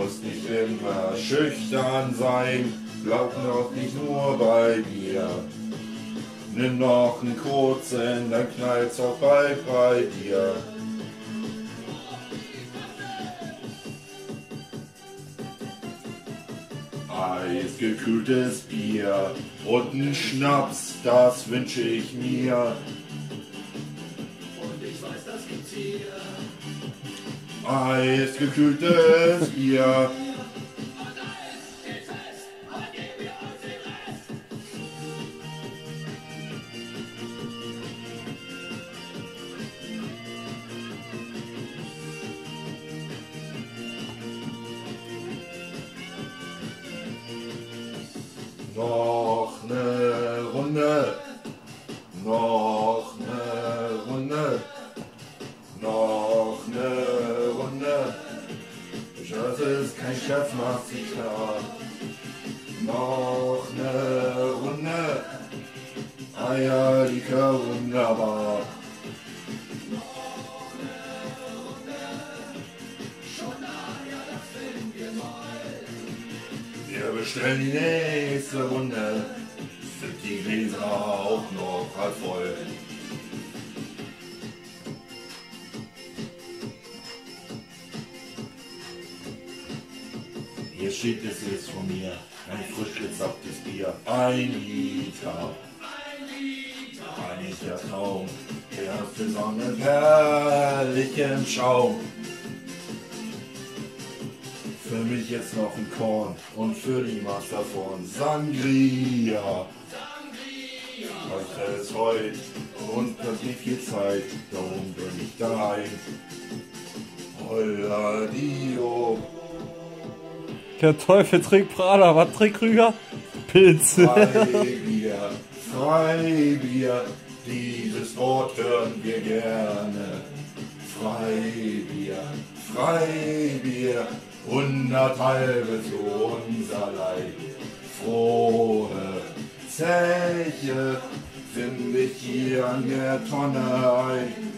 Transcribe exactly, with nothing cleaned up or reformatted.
musst nicht immer schüchtern sein, glaub noch nicht nur bei mir. Nimm noch einen kurzen, dann knallt's auch bald bei dir. Eisgekühltes Bier und ein Schnaps, das wünsche ich mir. Und ich weiß, das gibt's hier. Eisgekühltes Bier. Noch eine Runde, noch eine Runde, noch eine Runde. Das ist kein Scherz, macht sich klar. Noch eine Runde, Eierlikör wunderbar. Wir bestellen die nächste Runde, sind die Gläser auch noch halb voll. Hier steht es jetzt von mir, ein frisch gezapftes Bier, ein Liter, ein Liter Traum, der erste Sonne herrlichen Schaum. Für mich jetzt noch ein Korn und für die Master von Sangria. Heute ist heute und das nicht viel Zeit, darum bin ich daheim. Holla Dio. Der Teufel trinkt Prada, was trinkt Krüger? Pilze. Freibier, Freibier, dieses Wort hören wir gerne. Freibier, Freibier. Hundert halbe für unser Leib. Frohe Zeche finde ich hier an der Tonne ein.